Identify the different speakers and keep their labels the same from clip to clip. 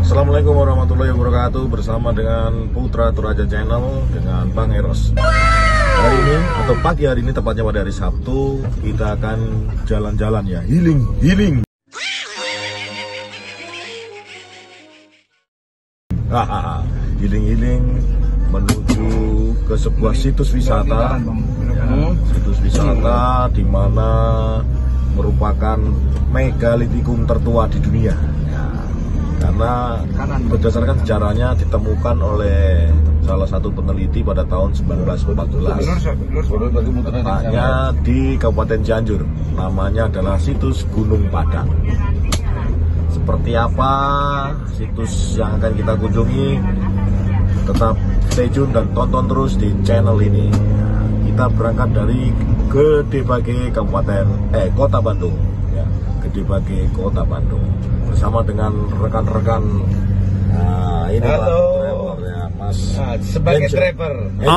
Speaker 1: Assalamualaikum warahmatullahi wabarakatuh. Bersama dengan Putra Toraja Channel dengan Bang Eros. Hari ini atau pagi hari ini, tepatnya pada hari Sabtu, kita akan jalan-jalan ya, healing. Healing menuju ke sebuah situs wisata, situs wisata di mana merupakan megalitikum tertua di dunia. Karena berdasarkan sejarahnya ditemukan oleh salah satu peneliti pada tahun 1914, tepatnya di Kabupaten Cianjur. Namanya adalah situs Gunung Padang. Seperti apa situs yang akan kita kunjungi? Tetap stay tune dan tonton terus di channel ini. Kita berangkat dari Gedebage Kota Bandung, ya, Gedebage Kota Bandung, bersama dengan rekan-rekan ini Pak driver, ya, Mas.
Speaker 2: Sebagai driver.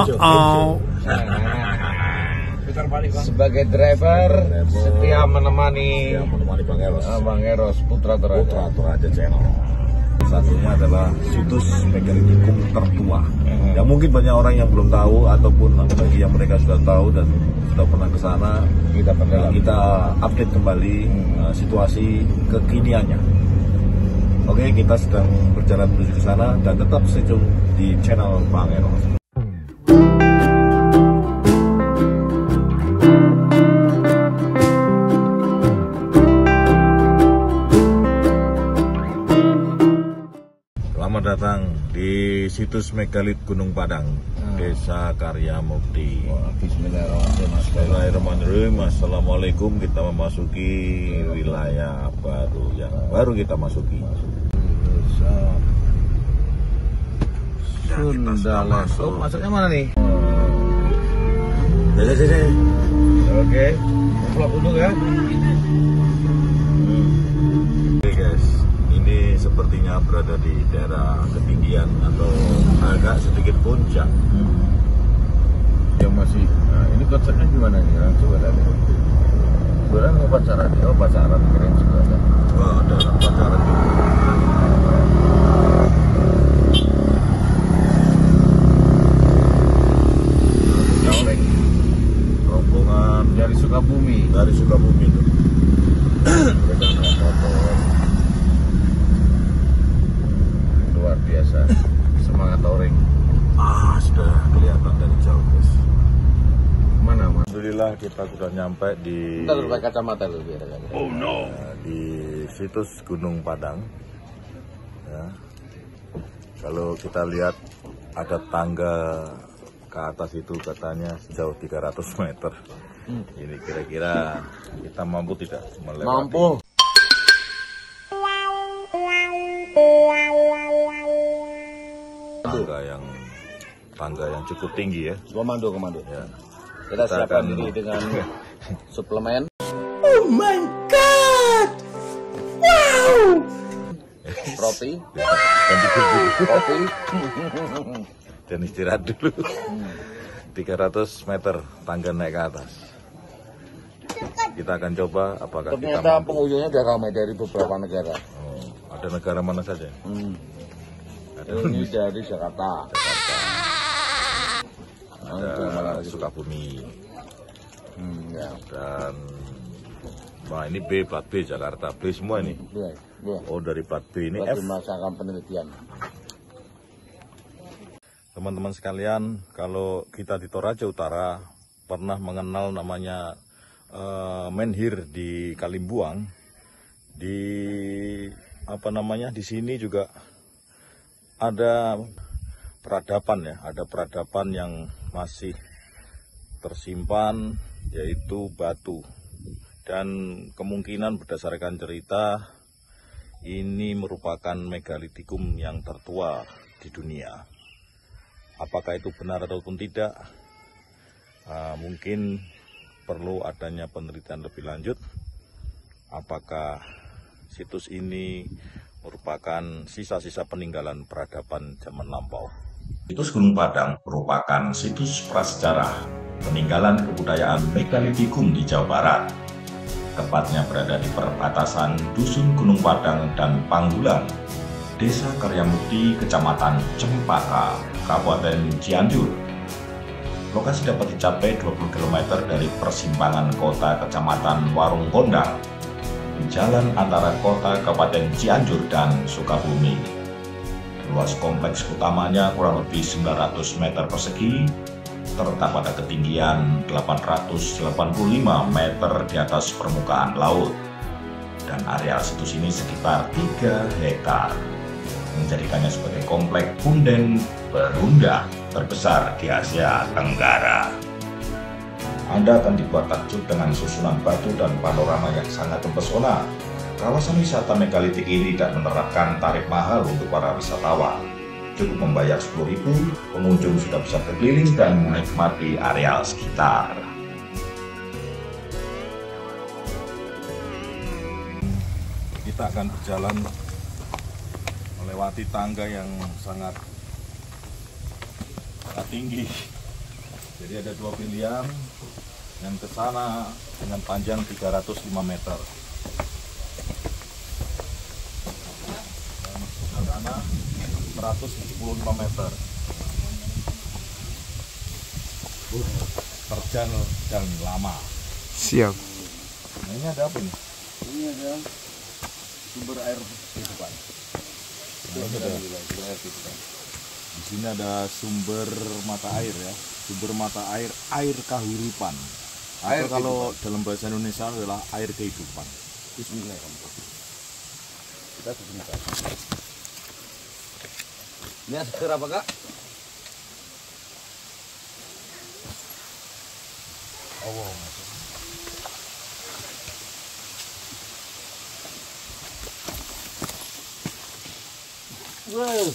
Speaker 2: Sebagai driver setia menemani Bang Eros Putra
Speaker 1: Toraja Channel. Satunya adalah situs megalitikum tertua. Yang mungkin banyak orang yang belum tahu, ataupun bagi yang mereka sudah tahu dan sudah pernah ke sana, kita update kembali situasi kekiniannya. Oke, kita sedang berjalan menuju ke sana dan tetap stay tune di channel Bang Eros. Selamat datang di situs megalit Gunung Padang, Desa Karya Mukti. Bismillahirrahmanirrahim. Assalamualaikum. Kita memasuki wilayah baru yang baru kita masuki.
Speaker 2: Oh, masuknya mana nih?
Speaker 1: Sini.
Speaker 2: Oke, vlog dulu ya.
Speaker 1: Oke guys, ini sepertinya berada di daerah ketinggian atau agak sedikit puncak.
Speaker 2: Yang masih, nah ini konsepnya gimana nih? Coba lihat. Sebenarnya mau pacaran, pacaran keren juga ada.
Speaker 1: Wah, ada pacaran juga. Rombongan
Speaker 2: Dari Sukabumi.
Speaker 1: itu. Mereka naik motor.
Speaker 2: Luar biasa. Semangat touring.
Speaker 1: Sudah kelihatan dari jauh guys.
Speaker 2: Mana mas?
Speaker 1: Alhamdulillah kita sudah nyampe di
Speaker 2: Kita pakai kacamata dulu biar ada.
Speaker 1: di situs Gunung Padang. Ya. Kalau kita lihat ada tangga ke atas itu katanya sejauh 300 meter. Ini kira-kira kita mampu tidak melewati?
Speaker 2: Mampu.
Speaker 1: Tangga yang cukup tinggi ya.
Speaker 2: Komando.
Speaker 1: Ya.
Speaker 2: Kita siapkan diri dengan suplemen.
Speaker 3: Oh my god! Wow!
Speaker 2: Roti.
Speaker 1: Kopi. Dan istirahat dulu. 300 meter tangga naik ke atas. Kita akan coba apakah
Speaker 2: Ternyata
Speaker 1: kita mampu.
Speaker 2: pengunjungnya udah ramai dari beberapa negara.
Speaker 1: Ada negara mana saja?
Speaker 2: Ini dari Jakarta.
Speaker 1: Ada Sukabumi.
Speaker 2: Ya.
Speaker 1: Dan wah, ini B, plat B Jakarta. B semua ini.
Speaker 2: Ya.
Speaker 1: Oh, dari plat B ini
Speaker 2: Lagi
Speaker 1: F.
Speaker 2: melaksanakan penelitian.
Speaker 1: Teman-teman sekalian, kalau kita di Toraja Utara pernah mengenal namanya menhir di Kalimbuang. Di di sini juga ada peradaban ya, ada peradaban yang masih tersimpan, yaitu batu. Dan kemungkinan berdasarkan cerita ini merupakan megalitikum yang tertua di dunia. Apakah itu benar ataupun tidak? Mungkin perlu adanya penelitian lebih lanjut. Apakah situs ini merupakan sisa-sisa peninggalan peradaban zaman lampau? Situs Gunung Padang merupakan situs prasejarah peninggalan kebudayaan megalitikum di Jawa Barat. Tepatnya berada di perbatasan Dusun Gunung Padang dan Panggulan,
Speaker 4: Desa Karyamukti, Kecamatan Cempaka, Kabupaten Cianjur. Lokasi dapat dicapai 20 km dari persimpangan kota Kecamatan Warung Kondang, di jalan antara kota Kabupaten Cianjur dan Sukabumi. Luas kompleks utamanya kurang lebih 900 meter persegi, terletak pada ketinggian 885 meter di atas permukaan laut. Dan areal situs ini sekitar 3 hektar, menjadikannya sebagai komplek punden berundak terbesar di Asia Tenggara. Anda akan dibuat takjub dengan susunan batu dan panorama yang sangat mempesona. Kawasan wisata megalitik ini tidak menerapkan tarif mahal untuk para wisatawan. Cukup membayar 10.000, pengunjung sudah bisa berkeliling dan menikmati areal sekitar.
Speaker 1: Kita akan berjalan melewati tangga yang sangat tinggi. Jadi ada dua pilihan, yang ke sana dengan panjang 305 meter. Dan ke sana 175 meter. Terjal dan lama.
Speaker 5: Siap.
Speaker 1: Nah, ini ada apa nih?
Speaker 2: Ini ada sumber air kehidupan.
Speaker 1: Di sini ada sumber mata air ya, sumber mata air kahuripan. Atau kalau dalam bahasa Indonesia adalah air kehidupan.
Speaker 2: Bismillahirrahmanirrahim. Kita sebentar. Ini seger apa kak?
Speaker 1: Allah.
Speaker 2: Wow.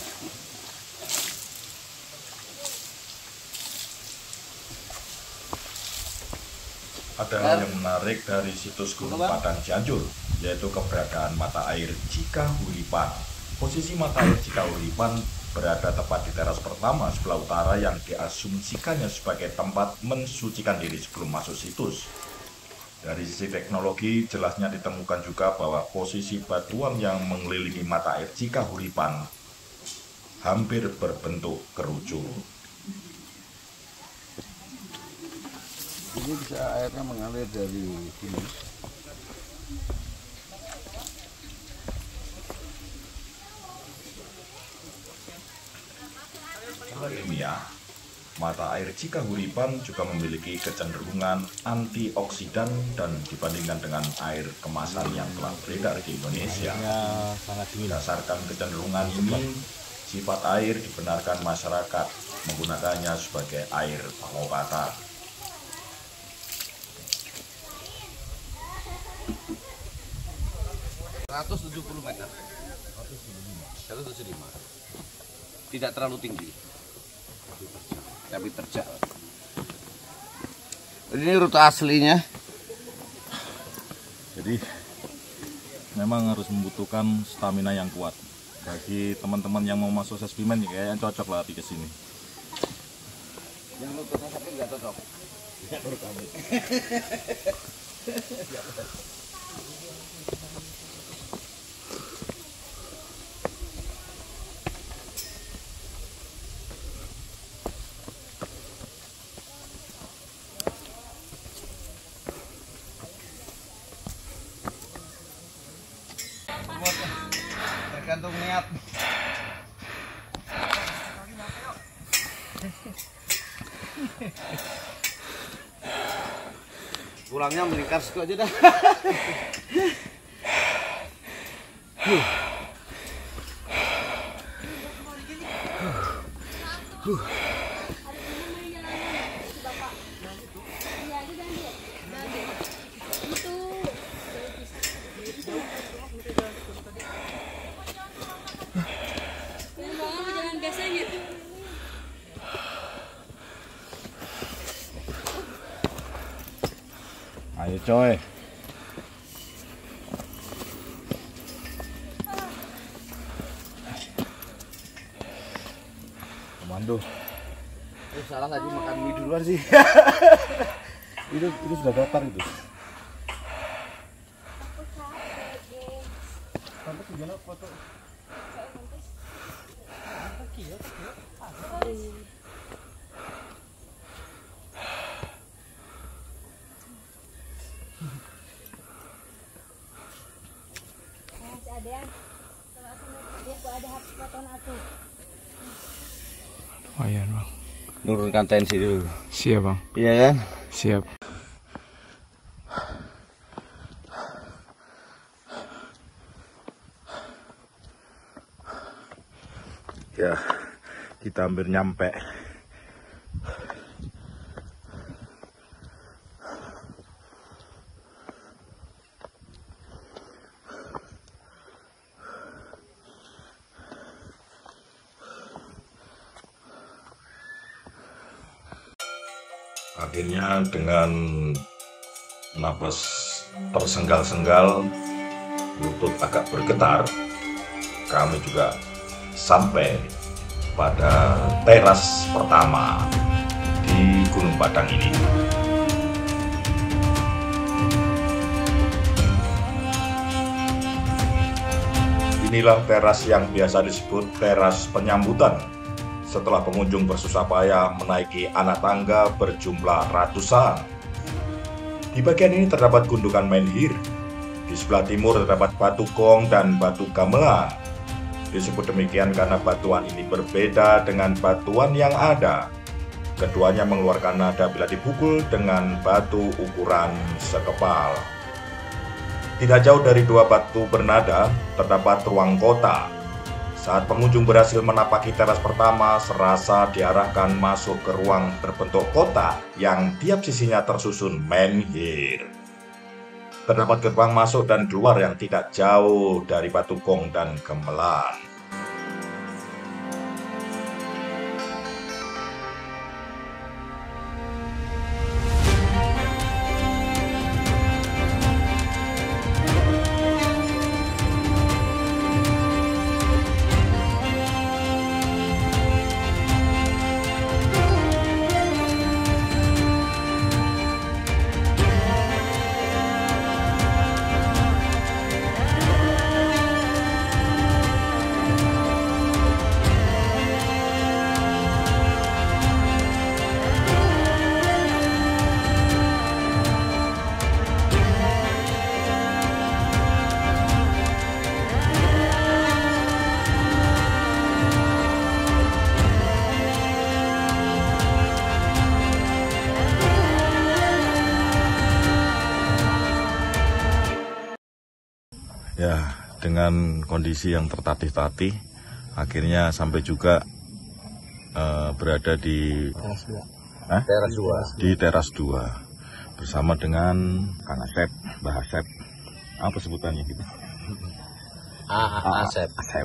Speaker 4: Ada hal yang menarik dari situs Gunung Padang Cianjur, yaitu keberadaan mata air Cikahuripan. Posisi mata air Cikahuripan berada tepat di teras pertama sebelah utara yang diasumsikannya sebagai tempat mensucikan diri sebelum masuk situs. Dari sisi teknologi, jelasnya ditemukan juga bahwa posisi batuan yang mengelilingi mata air Cikahuripan hampir berbentuk kerucu.
Speaker 2: Ini bisa airnya mengalir dari sini.
Speaker 4: Secara ilmiah, mata air Cikahuripan juga memiliki kecenderungan antioksidan dan dibandingkan dengan air kemasan yang telah beredar di Indonesia. Berdasarkan kecenderungan ini, sifat air dibenarkan masyarakat menggunakannya sebagai air pengobatan.
Speaker 2: Meter. 175. Tidak terlalu tinggi. Tapi terjal. Ini rute aslinya.
Speaker 1: Jadi memang harus membutuhkan stamina yang kuat. Bagi teman-teman yang mau masuk eksperimen kayaknya cocok lah ke sini.
Speaker 2: Yang lututnya sakit nggak cocok. Tergantung niat. Pulangnya melingkar situ aja dah.
Speaker 1: Ayo coy. Komando.
Speaker 2: Salah tadi makan mie duluan sih.
Speaker 1: Itu sudah datar itu. Sampai tujuan foto.
Speaker 5: Oh iya bang.
Speaker 2: Nurunkan tensi dulu.
Speaker 5: Siap bang.
Speaker 2: Iya kan?
Speaker 5: Siap.
Speaker 1: Ya, kita hampir nyampe. Akhirnya dengan napas tersenggal-senggal, lutut agak bergetar, kami juga sampai pada teras pertama di Gunung Padang ini. Inilah teras yang biasa disebut teras penyambutan. Setelah pengunjung bersusah payah menaiki anak tangga berjumlah ratusan. Di bagian ini terdapat gundukan menhir. Di sebelah timur terdapat batu gong dan batu gamelan. Disebut demikian karena batuan ini berbeda dengan batuan yang ada. Keduanya mengeluarkan nada bila dipukul dengan batu ukuran sekepal. Tidak jauh dari dua batu bernada, terdapat ruang kota. Saat pengunjung berhasil menapaki teras pertama, serasa diarahkan masuk ke ruang berbentuk kotak yang tiap sisinya tersusun menhir. Terdapat gerbang masuk dan keluar yang tidak jauh dari batu gong dan gamelan. Ya, dengan kondisi yang tertatih-tatih, akhirnya sampai juga berada di
Speaker 2: Teras 2.
Speaker 1: di teras 2 bersama dengan Kang Asep, Mbah Asep. Apa sebutannya gitu?
Speaker 2: Asep.
Speaker 1: Asep.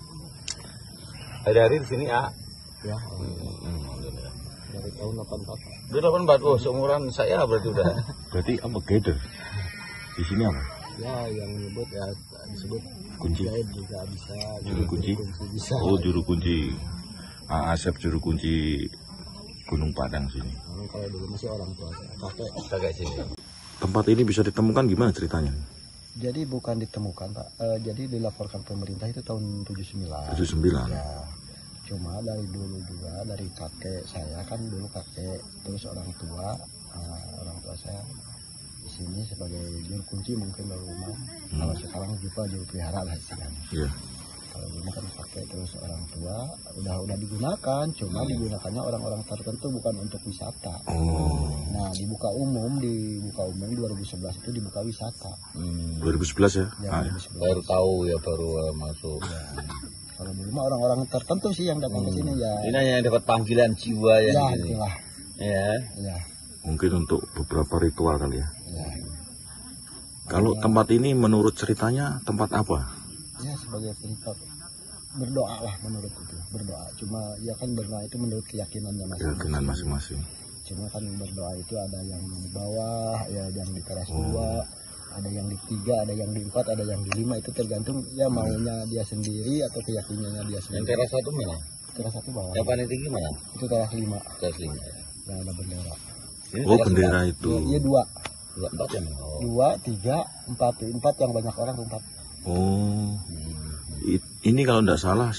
Speaker 2: Dari sini A.
Speaker 5: Ya.
Speaker 2: Dari tahun 84. Dia 84, oh seumuran saya berarti udah.
Speaker 1: Berarti apa gather? Di sini apa?
Speaker 5: Ya yang menyebut ya disebut
Speaker 1: Kunci.
Speaker 5: gaib juga bisa.
Speaker 1: Juru kunci?
Speaker 5: Bisa.
Speaker 1: Oh, juru kunci. Asep juru kunci Gunung Padang sini.
Speaker 5: Kalau dulu masih orang tua
Speaker 2: Kakek sini.
Speaker 1: Tempat ini bisa ditemukan gimana ceritanya?
Speaker 5: Jadi bukan ditemukan Pak, jadi dilaporkan pemerintah itu tahun 79.
Speaker 1: 79.
Speaker 5: Ya, cuma dari dulu juga dari kakek saya kan dulu kakek, terus orang tua saya di sini sebagai juru kunci mungkin dari rumah. Kalau sekarang juga juru pelihara lah istilahnya.
Speaker 1: Iya.
Speaker 5: Kalau dulu kan kakek terus orang tua udah digunakan, cuma digunakannya orang-orang tertentu bukan untuk wisata.
Speaker 1: Oh.
Speaker 5: Nah dibuka umum 2011 itu dibuka wisata.
Speaker 1: 2011 ya?
Speaker 5: Ya,
Speaker 1: Ah, ya.
Speaker 5: 2011.
Speaker 2: Baru tahu ya, baru masuk.
Speaker 5: Ya. Kalau dulu mah orang-orang tertentu sih yang datang ke sini ya.
Speaker 2: Ini hanya yang dapat panggilan jiwa yang
Speaker 5: Ya,
Speaker 2: gini.
Speaker 5: itulah.
Speaker 2: Ya.
Speaker 5: Ya,
Speaker 1: Mungkin untuk beberapa ritual kali ya.
Speaker 5: ya.
Speaker 1: Kalau tempat ini menurut ceritanya tempat apa?
Speaker 5: Ya sebagai tempat berdoa lah menurut itu, berdoa. Cuma ya kan berdoa itu menurut keyakinannya masing-masing.
Speaker 1: Keyakinan masing-masing.
Speaker 5: Cuma kan berdoa itu ada yang di bawah, ya yang di teras 2, ada yang di 3, ada yang di 4, ada yang di 5, itu tergantung ya maunya dia sendiri atau keyakinannya dia
Speaker 2: Yang
Speaker 5: sendiri.
Speaker 2: teras 1 mana?
Speaker 5: Teras 1 bawah.
Speaker 2: Yang paling tinggi mana?
Speaker 5: Itu teras 5,
Speaker 2: Teras 5.
Speaker 5: yang ada bendera.
Speaker 2: Ini
Speaker 1: Oh,
Speaker 2: teras
Speaker 1: bendera itu.
Speaker 5: Iya 2,
Speaker 2: 4 ya? Oh.
Speaker 5: 2, 3, 4 yang banyak orang 4.
Speaker 1: Oh. Ini kalau tidak salah saya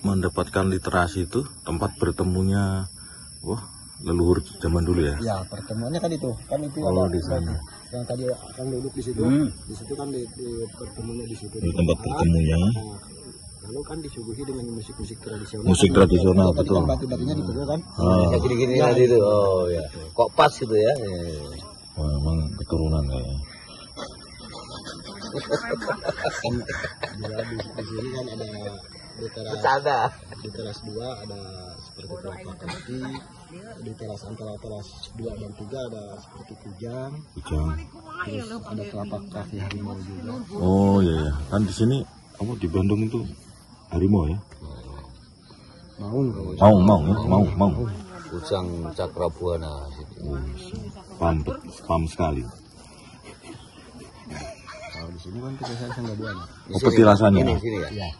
Speaker 1: mendapatkan literasi itu tempat bertemunya leluhur zaman dulu ya?
Speaker 5: Ya, pertemuannya kan itu
Speaker 1: Oh, di sana.
Speaker 5: yang tadi akan duduk di situ. Di situ kan di pertemuannya di situ.
Speaker 1: Di tempat bertemunya.
Speaker 5: Lalu kan disuguhi dengan musik-musik tradisional.
Speaker 1: Musik tradisional, betul.
Speaker 5: Batu-batunya dipukul kan.
Speaker 2: Gini-gini tadi itu. Oh ya. Kok pas gitu ya?
Speaker 1: Wah, emang keturunan kayaknya.
Speaker 5: Juga di sini kan ada di teras 2 ada seperti telapak kaki, di teras antara teras 2 dan 3 ada seperti kujang, terus ada telapak kaki harimau juga.
Speaker 1: Oh iya, kan di sini di Bandung itu harimau ya? Mau.
Speaker 2: Kujang Cakrabuana.
Speaker 1: Paham sekali.
Speaker 5: Kalau di sini kan petilasan Sanggabuana.
Speaker 1: Petilasannya.
Speaker 2: Ini sini ya.
Speaker 5: Iya.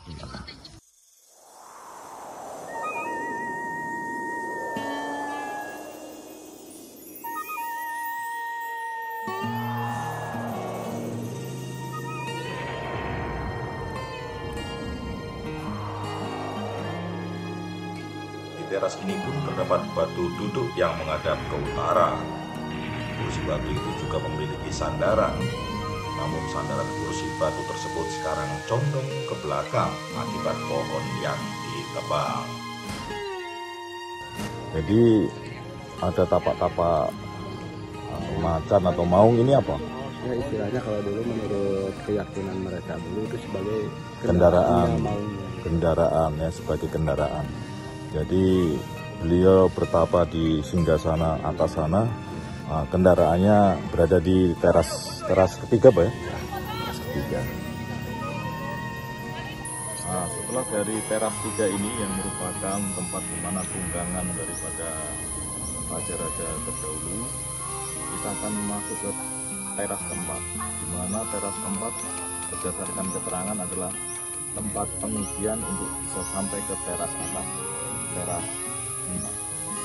Speaker 4: Di teras ini pun terdapat batu duduk yang menghadap ke utara. Kursi batu itu juga memiliki sandaran. Namun sandaran kursi batu tersebut sekarang condong ke belakang akibat pohon yang ditebang.
Speaker 1: Jadi ada tapak-tapak macan atau maung ini apa?
Speaker 5: Ya istilahnya kalau dulu menurut keyakinan mereka dulu itu sebagai
Speaker 1: kendaraan ya, sebagai kendaraan. Jadi beliau bertapa di singgasana atas sana, kendaraannya berada di teras ketiga, Pak ya? Teras ketiga. Nah, setelah dari teras 3 ini yang merupakan tempat di mana tunggangan daripada raja-raja terdahulu, kita akan masuk ke teras keempat, di mana teras keempat berdasarkan keterangan adalah tempat pengujian untuk bisa sampai ke teras atas, teras 5.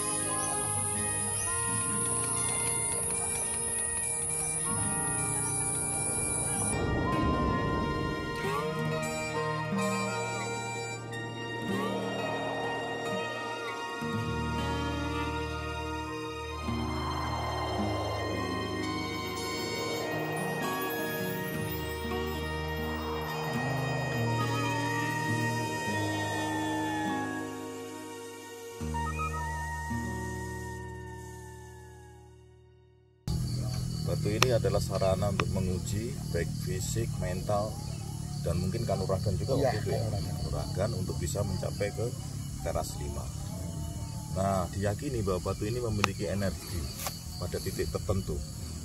Speaker 1: Batu ini adalah sarana untuk menguji baik fisik, mental, dan mungkin kanuragan juga waktu itu ya. Kanuragan untuk bisa mencapai ke teras 5. Nah, diyakini bahwa batu ini memiliki energi pada titik tertentu.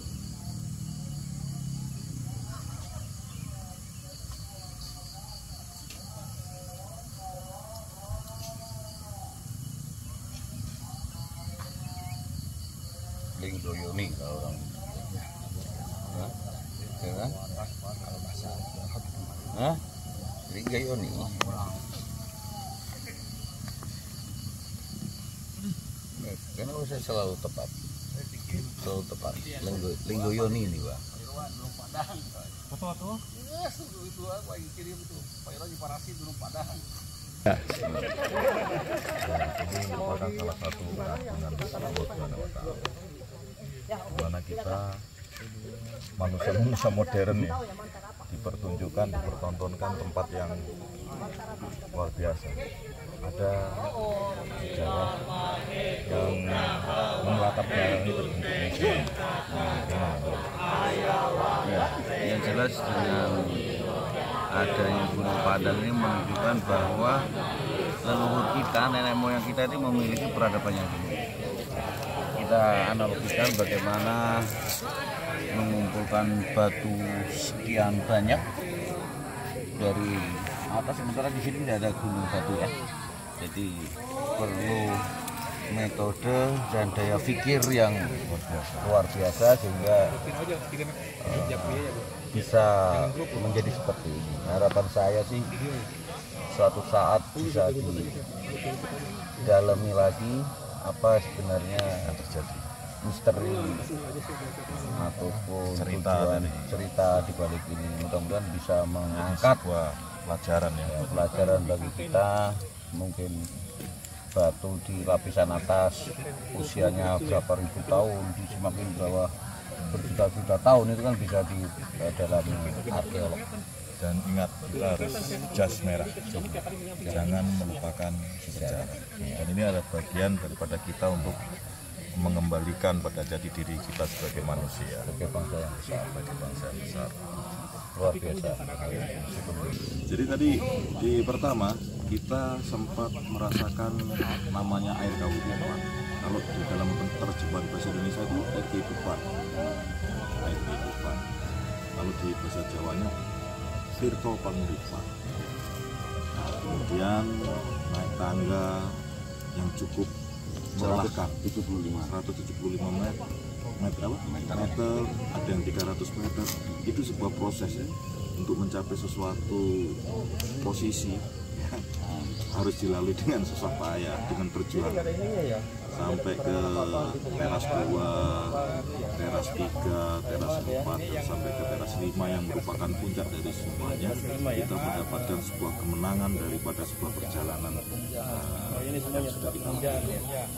Speaker 2: Linggoyoni kalau orang. Hah? Linggoyoni. Kenapa saya selalu tepat? Selalu tepat. Linggoyoni ini, Pak.
Speaker 6: Foto-foto. Itu aku lagi kirim itu. Pak lagi parasi turun Padang.
Speaker 1: Ini merupakan salah satu keagungan Allah Subhanahu wa Ta'ala, di mana kita manusia modern ya dipertunjukkan, dipertontonkan tempat yang luar biasa. Ada sejarah yang menelatar belakangi terbentuk museum.
Speaker 2: Ya, yang jelas dengan adanya Gunung Padang ini menunjukkan bahwa leluhur kita, nenek moyang kita ini memiliki peradaban yang tinggi. Kita analogikan bagaimana mengumpulkan batu sekian banyak dari atas, sementara di sini tidak ada gunung batu ya. Jadi perlu metode dan daya pikir yang luar biasa sehingga bisa menjadi seperti ini. Harapan saya sih suatu saat bisa didalami lagi apa sebenarnya yang terjadi, misteri ataupun cerita di balik ini. Mudah-mudahan bisa mengangkat
Speaker 1: pelajaran ya.
Speaker 2: Pelajaran bagi kita. Mungkin batu di lapisan atas usianya berapa ribu tahun, di semakin bawah berjuta-juta tahun, itu kan bisa didalami arkeolog.
Speaker 1: Dan ingat, kita harus jas merah, jangan melupakan sejarah. Dan ini adalah bagian daripada kita untuk mengembalikan pada jati diri kita sebagai manusia,
Speaker 2: Sebagai bangsa yang besar,
Speaker 1: sebagai bangsa yang besar.
Speaker 2: luar biasa.
Speaker 1: Jadi tadi di pertama kita sempat merasakan namanya air kehidupan. Kalau di dalam terjemahan bahasa Indonesia itu air kehidupan, air kehidupan. Lalu di bahasa Jawanya Tirto Panguripan. Nah, kemudian naik tangga yang cukup melelahkan, 175 meter, ada yang 300 meter. Itu sebuah proses ya, untuk mencapai sesuatu posisi harus dilalui dengan susah payah, dengan perjuangan, sampai ke teras 2, teras 3, teras 4, dan sampai ke teras 5 yang merupakan puncak dari semuanya. Kita mendapatkan sebuah kemenangan daripada sebuah perjalanan yang sudah kita lalui.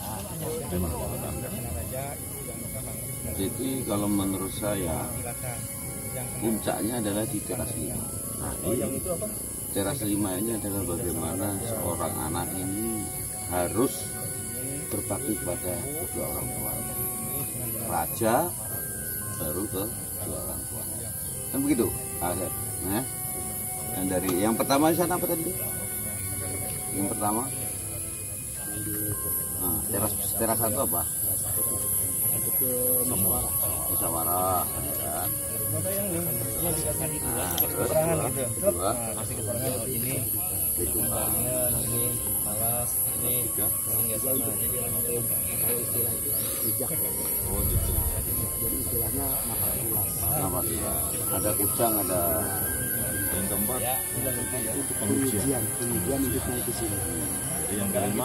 Speaker 7: Jadi kalau menurut saya puncaknya adalah di teras 5. Nah, ini teras 5 ini adalah bagaimana seorang anak ini harus berbakti kepada kedua orang tuanya. Raja baru ke kedua orang tuanya. Kan begitu, Akhir. Nah, yang dari yang pertama di sana apa tadi? Yang pertama, nah, teras 1 apa? Musyawarah, kan? Nah, terus kedua, ditumbang. Ada kujang, ada
Speaker 1: Yang keempat pengujian untuk naik ke sini. Yang kelima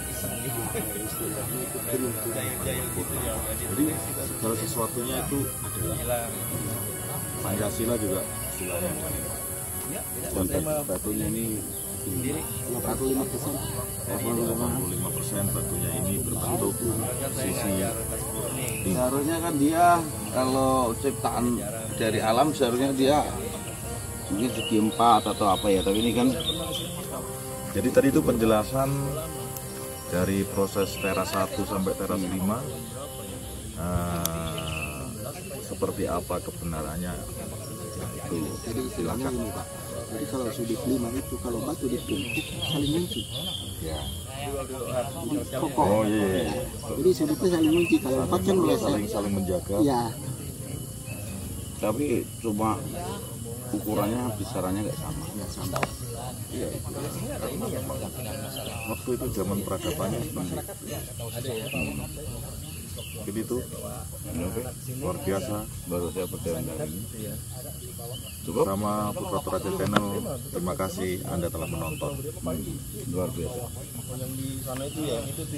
Speaker 1: jadi segala sesuatunya itu adalah Pancasila juga istilahnya.
Speaker 7: dan batunya ini
Speaker 1: 85% batunya ini berbentuk sisi.
Speaker 7: seharusnya kan dia kalau ciptaan dari alam seharusnya dia mungkin segi 4 atau apa ya, tapi ini kan
Speaker 1: Jadi tadi itu penjelasan dari proses teras 1 sampai teras 5, seperti apa kebenarannya itu.
Speaker 5: Jadi istilahnya ini Pak. Jadi kalau sudut 5 itu kalau batu ditumpuk saling mengunci.
Speaker 7: ya
Speaker 5: Jadi kokoh.
Speaker 1: Oh iya.
Speaker 5: Jadi sudutnya saling mengunci. Kalau 4 kan biasa.
Speaker 1: Saling menjaga.
Speaker 5: Ya.
Speaker 7: tapi cuma ukurannya besarannya nggak sama.
Speaker 1: Iya. Waktu itu zaman peradabannya seperti itu. Jadi itu luar biasa.
Speaker 7: Baru saya percaya dari ini.
Speaker 1: Bersama Putra Toraja Channel, terima kasih Anda telah menonton.
Speaker 7: Luar biasa.